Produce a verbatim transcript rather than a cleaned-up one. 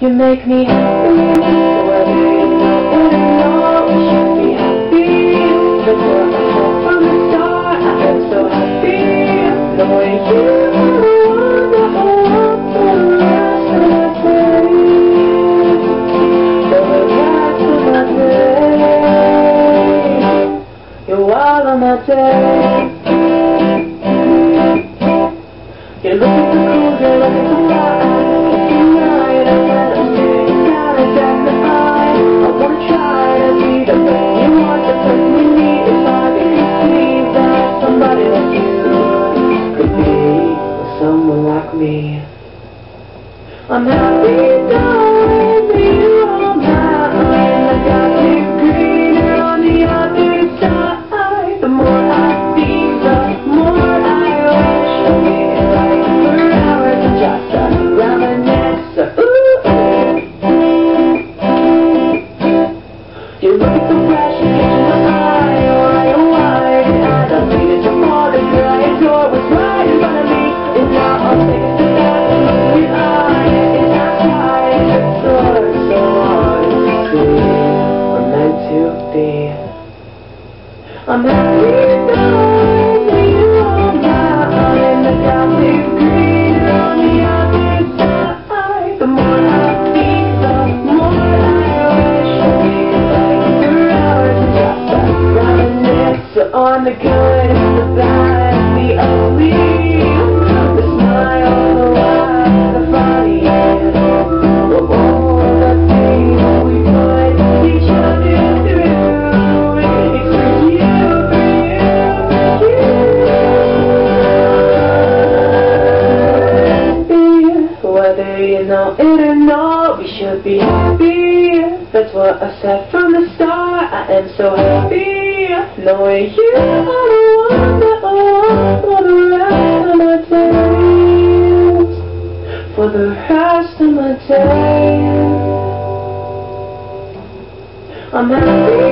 You make me happy, whether you know it or not. We should be happy. That's what I said from the start. I am so happy knowing you are the one for the rest of my days. For the rest of my days, you're all of my days. You're looking so cool, you're looking so right. Tonight I let us stay down and down the eye. I wanna try to be the person you want, the person you need. It's hard to believe that somebody like you could be with someone like me. I'm happy knowing that you're all mine. I got you greener on the other side. The more I see, the more I wish I could like forever to just a reminisce. Ooh, you look so fresh, you catch my eye. Why, oh why did I not see that you're more than girl I adore was right in front of me? And now I'm taking a step back and looking in your eye. And that's why it's so hard, so hard to see we're meant to be. I'm happy knowing that you're all mine. I got you greener on the other side. The more I think, the more I wish I could like forever to just a reminisce on the good, the bad, the ugly, the smile, the laugh, the funny, and all the things we put each other through. It's for you, for you, for you. Whether you know it or not, we should be happy. That's what I said from the start. I am so happy knowing you are the one that I want for the rest of my days. For the rest of my days, I'm happy.